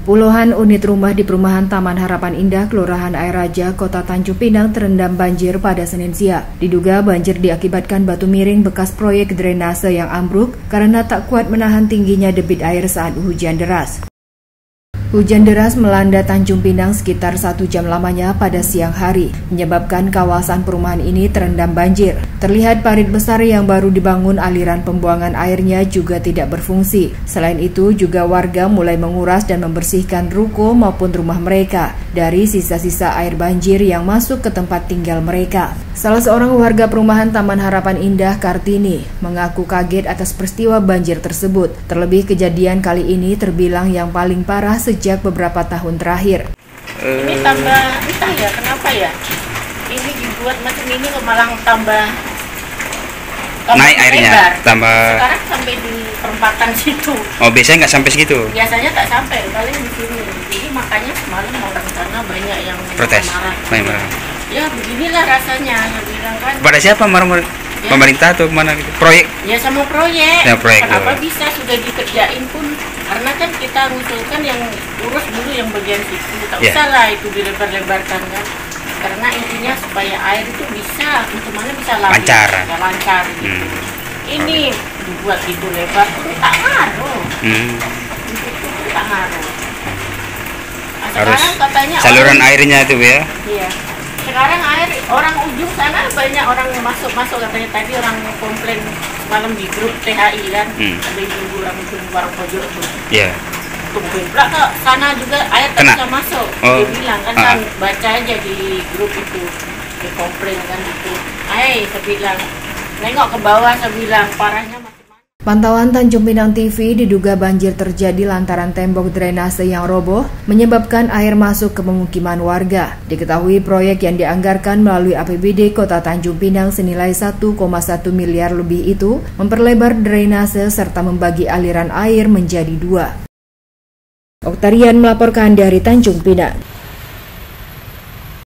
Puluhan unit rumah di perumahan Taman Harapan Indah, Kelurahan Air Raja, Kota Tanjung Pinang terendam banjir pada Senin siang. Diduga banjir diakibatkan batu miring bekas proyek drainase yang ambruk karena tak kuat menahan tingginya debit air saat hujan deras. Hujan deras melanda Tanjung Pinang sekitar 1 jam lamanya pada siang hari, menyebabkan kawasan perumahan ini terendam banjir. Terlihat parit besar yang baru dibangun, aliran pembuangan airnya juga tidak berfungsi. Selain itu, juga warga mulai menguras dan membersihkan ruko maupun rumah mereka dari sisa-sisa air banjir yang masuk ke tempat tinggal mereka. Salah seorang warga perumahan Taman Harapan Indah, Kartini, mengaku kaget atas peristiwa banjir tersebut. Terlebih kejadian kali ini terbilang yang paling parah sejak beberapa tahun terakhir. Ini tambah, entah ya kenapa ya, ini dibuat macam ini malah tambah naik airnya, lebar. Tambah. Sekarang sampai di perempatan situ. Oh, biasanya nggak sampai segitu? Biasanya tak sampai, paling di sini. Jadi makanya semalam orang sana banyak yang protes, marah. Ya beginilah rasanya, saya bilang kan. Pada siapa marah-marah? Ya. Pemerintah atau mana gitu? Proyek? Ya sama proyek. Ya, proyek. Kenapa bisa sudah dikerjain pun? Karena kan kita ngusulkan yang urus dulu yang bagian situ. Tak usah lah itu dilebar-lebarkan kan. Karena intinya supaya air itu bisa, gimana bisa lancar. Ya, lancar gitu. Ini dibuat itu lebar pun tak ngaruh. Itu tak ngaruh. Nah, harus katanya saluran airnya itu ya? Iya. Sekarang air orang ujung sana banyak orang masuk katanya, tadi orang komplain semalam di grup THI kan, ada ibu orang ujung warung pojok tuh. Iya. Tungguin pula ke sana juga air tak bisa masuk. Dia bilang kan, baca aja di grup itu, di komplain kan itu. Saya bilang, nengok ke bawah, saya bilang parahnya. Pantauan Tanjung Pinang TV diduga banjir terjadi lantaran tembok drainase yang roboh menyebabkan air masuk ke pemukiman warga. Diketahui proyek yang dianggarkan melalui APBD Kota Tanjung Pinang senilai 1,1 miliar lebih itu memperlebar drainase serta membagi aliran air menjadi 2. Oktarian melaporkan dari Tanjung Pinang.